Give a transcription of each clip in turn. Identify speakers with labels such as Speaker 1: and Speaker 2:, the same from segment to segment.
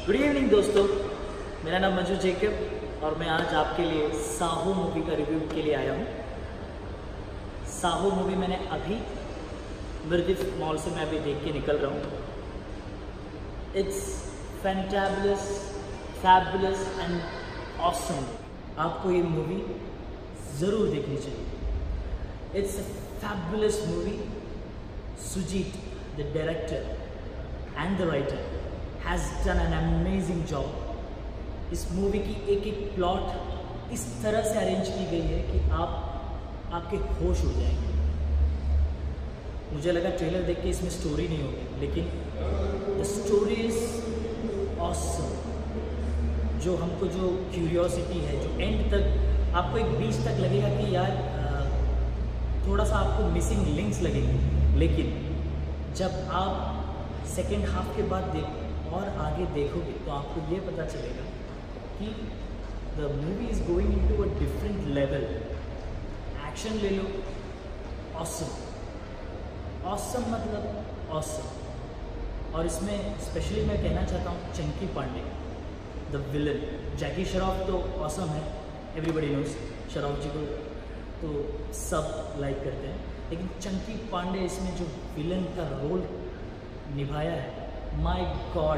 Speaker 1: Good evening दोस्तों, मेरा नाम मंजू जेकब और मैं आज आपके लिए साहो मूवी का रिव्यू के लिए आया हूँ। साहो मूवी मैंने अभी मिर्दिफ मॉल से मैं अभी देख के निकल रहा हूँ। It's fantabulous, fabulous and awesome. आपको ये मूवी ज़रूर देखनी चाहिए। It's a fabulous movie. Sujeeth, the director and the writer, has done an amazing job। इस मूवी की एक एक प्लॉट इस तरह से अरेंज की गई है कि आपके होश उड़ जाएंगे। मुझे लगा ट्रेलर देख के इसमें स्टोरी नहीं होगी, लेकिन द स्टोरी इज ऑसम। जो हमको जो क्यूरियोसिटी है, जो एंड तक आपको एक बीच तक लगेगा कि यार थोड़ा सा आपको मिसिंग लिंक्स लगेंगे, लेकिन जब आप सेकेंड हाफ के बाद और आगे देखोगे तो आपको ये पता चलेगा कि the movie is going into a different level. Action ले लो, ऑसम। ऑसम मतलब ऑसम। और इसमें स्पेशली मैं कहना चाहता हूँ चंकी पांडे, द विलन। जैकी श्रॉफ तो ऑसम है, एवरीबडी नोज श्रॉफ जी को तो सब लाइक करते हैं, लेकिन चंकी पांडे इसमें जो विलन का रोल निभाया है, my god,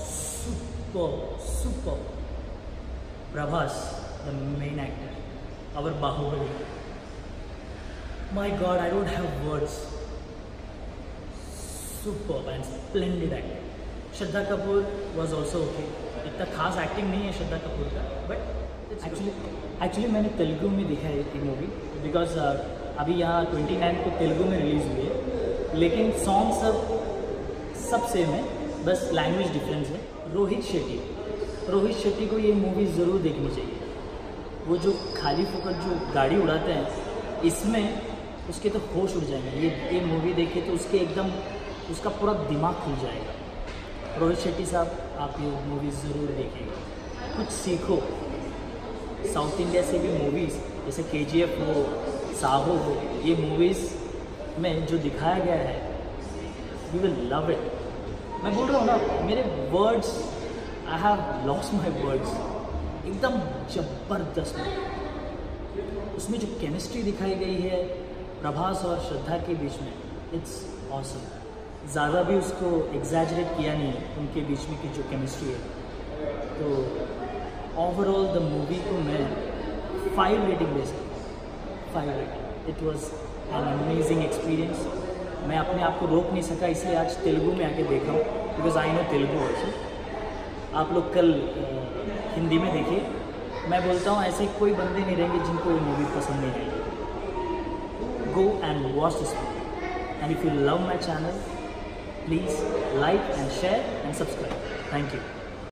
Speaker 1: super. Prabhas, the main actor, our Baahubali. My god, I don't have words. Super and splendid acting. Shraddha Kapoor was also okay. इतना खास एक्टिंग नहीं है श्रद्धा कपूर का, बट एक्चुअली मैंने तेलुगु में देखा है ये मूवी, बिकॉज अभी यहाँ 29 को तेलुगु में रिलीज़ हुई है, लेकिन सॉन्ग सब सेम है, बस लैंग्वेज डिफरेंस है। रोहित शेट्टी को ये मूवी ज़रूर देखनी चाहिए। वो जो खाली फुकट जो गाड़ी उड़ाते हैं, इसमें उसके तो होश उड़ जाएंगे। ये मूवी देखे तो उसके एकदम उसका पूरा दिमाग खुल जाएगा। रोहित शेट्टी साहब, आप ये मूवी ज़रूर देखेंगे, कुछ सीखो। साउथ इंडिया से भी मूवीज़ जैसे KGF हो, साहो हो, ये मूवीज़ में जो दिखाया गया है, यू विल लव इट। मैं बोल रहा हूँ ना, मेरे words, I have lost my words. एकदम ज़बरदस्त। उसमें जो केमिस्ट्री दिखाई गई है प्रभास और श्रद्धा के बीच में, इट्स ऑसम। ज़्यादा भी उसको एग्जैजरेट किया नहीं है उनके बीच में की जो केमिस्ट्री है। तो ओवरऑल द मूवी को मैं 5 रेटिंग दे सकता हूँ। 5 rating. It was an amazing experience. मैं अपने आप को रोक नहीं सका, इसलिए आज तेलुगु में आके देखा हूँ, because I know Telugu also. आप लोग कल हिंदी में देखिए। मैं बोलता हूँ ऐसे कोई बंदे नहीं रहेंगे जिनको ये मूवी पसंद नहीं आएगी। Go and watch this movie, and if you love my channel, please like and share and subscribe. Thank you.